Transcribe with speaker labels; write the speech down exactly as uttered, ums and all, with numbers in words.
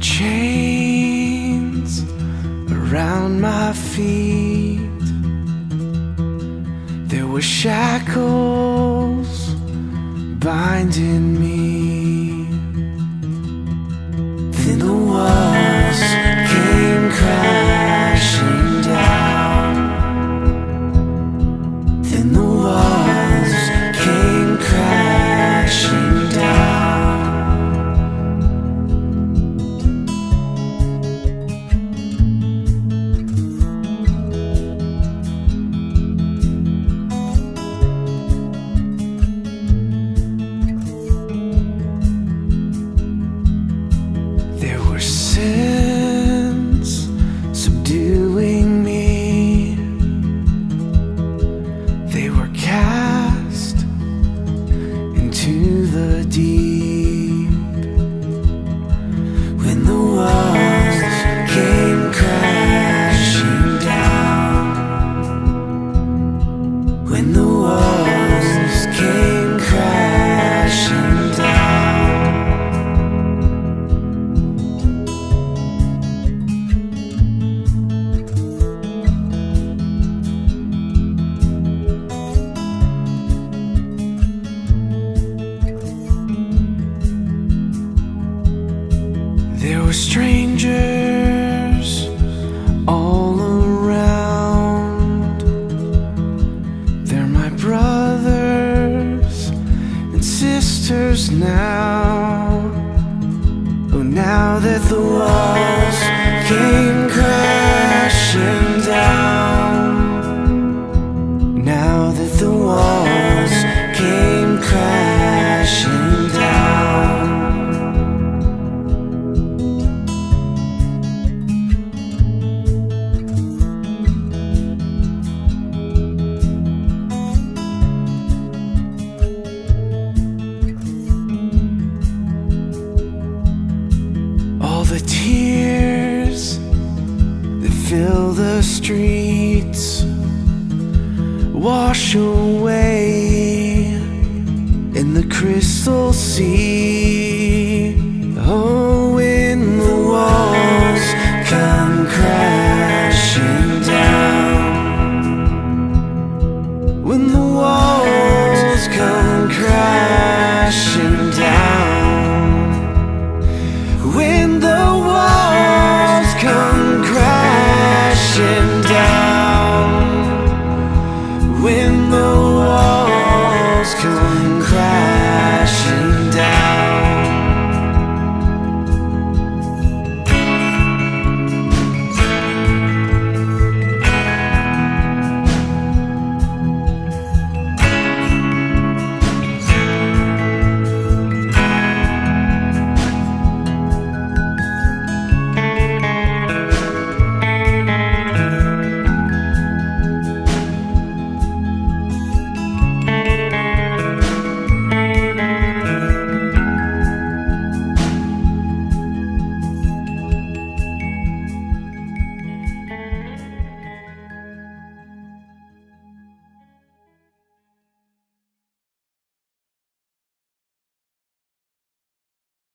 Speaker 1: chains around my feet. There were shackles binding me. Then the walls came crashing down. Then the walls came crashing down. Sins subduing me, they were cast into the deep. When the walls came crashing down, when the walls came crashing down. There were strangers all around. They're my brothers and sisters now. Oh, now that the walls came crashing down, now that the walls came crashing down. All the tears that fill the streets wash away in the crystal sea. Oh,